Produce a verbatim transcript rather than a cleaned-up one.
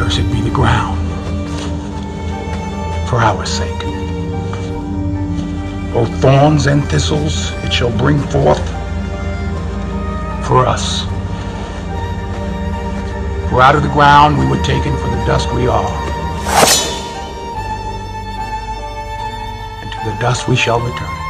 Cursed be the ground for our sake. Both thorns and thistles it shall bring forth for us. For out of the ground we were taken, for the dust we are, and to the dust we shall return.